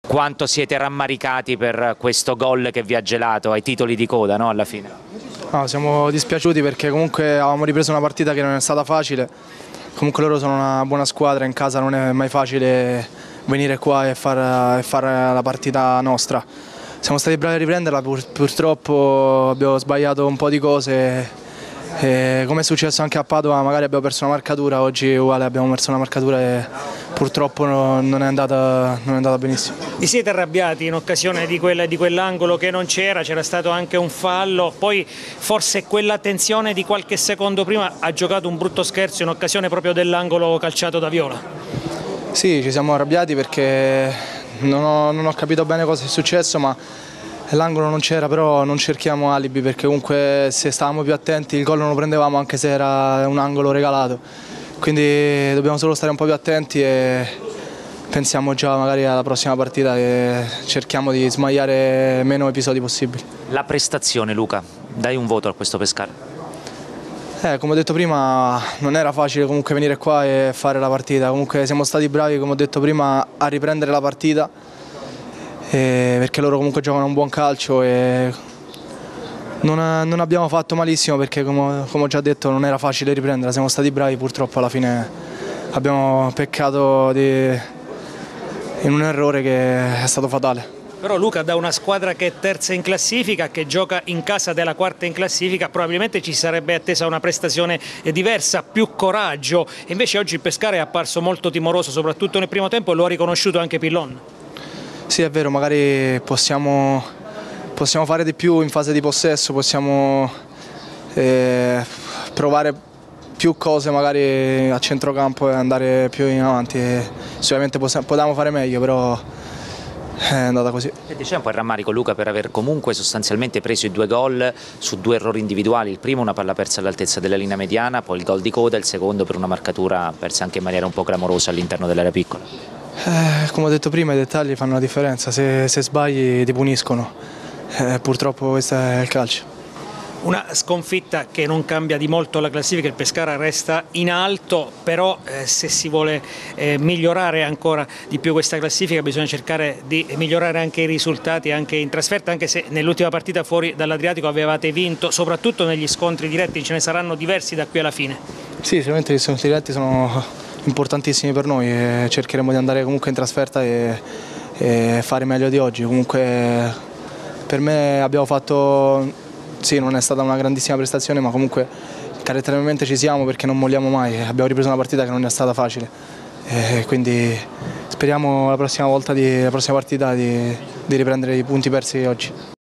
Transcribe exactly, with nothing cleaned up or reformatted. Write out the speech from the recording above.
Quanto siete rammaricati per questo gol che vi ha gelato ai titoli di coda, no, alla fine? No, siamo dispiaciuti perché comunque avevamo ripreso una partita che non è stata facile. Comunque loro sono una buona squadra, in casa non è mai facile venire qua e fare far la partita nostra. Siamo stati bravi a riprenderla, pur, purtroppo abbiamo sbagliato un po' di cose. E come è successo anche a Padova, magari abbiamo perso una marcatura, oggi uguale abbiamo perso una marcatura e purtroppo non è andata, non è andata benissimo. Vi siete arrabbiati in occasione di, quella, di quell'angolo che non c'era, c'era stato anche un fallo, poi forse quella tensione di qualche secondo prima ha giocato un brutto scherzo in occasione proprio dell'angolo calciato da Viola? Sì, ci siamo arrabbiati perché non ho, non ho capito bene cosa è successo, ma l'angolo non c'era, però non cerchiamo alibi perché comunque se stavamo più attenti il gol non lo prendevamo anche se era un angolo regalato, quindi dobbiamo solo stare un po' più attenti e pensiamo già magari alla prossima partita e cerchiamo di sbagliare meno episodi possibili. La prestazione, Luca, dai un voto a questo Pescara. Eh, come ho detto prima non era facile comunque venire qua e fare la partita, comunque siamo stati bravi come ho detto prima a riprendere la partita. Eh, perché loro comunque giocano un buon calcio e non, non abbiamo fatto malissimo perché come, come ho già detto non era facile riprendere, siamo stati bravi, purtroppo alla fine abbiamo peccato di, in un errore che è stato fatale. Però Luca, da una squadra che è terza in classifica, che gioca in casa della quarta in classifica, probabilmente ci sarebbe attesa una prestazione diversa, più coraggio, invece oggi il Pescara è apparso molto timoroso, soprattutto nel primo tempo, e lo ha riconosciuto anche Pillon. Sì, è vero, magari possiamo, possiamo fare di più in fase di possesso, possiamo eh, provare più cose magari a centrocampo e andare più in avanti. E sicuramente potevamo fare meglio, però è andata così. C'è un po' il rammarico, Luca, per aver comunque sostanzialmente preso i due gol su due errori individuali, il primo una palla persa all'altezza della linea mediana, poi il gol di coda, il secondo per una marcatura persa anche in maniera un po' clamorosa all'interno dell'area piccola. Eh, come ho detto prima, i dettagli fanno la differenza, se, se sbagli ti puniscono, eh, purtroppo questo è il calcio. Una sconfitta che non cambia di molto la classifica, il Pescara resta in alto, però eh, se si vuole eh, migliorare ancora di più questa classifica bisogna cercare di migliorare anche i risultati anche in trasferta, anche se nell'ultima partita fuori dall'Adriatico avevate vinto, soprattutto negli scontri diretti, ce ne saranno diversi da qui alla fine. Sì, sicuramente gli scontri diretti sono importantissimi per noi e cercheremo di andare comunque in trasferta e, e fare meglio di oggi. Comunque per me abbiamo fatto, sì, non è stata una grandissima prestazione, ma comunque caratterialmente ci siamo perché non molliamo mai, abbiamo ripreso una partita che non è stata facile e quindi speriamo la prossima volta, di, la prossima partita di, di riprendere i punti persi oggi.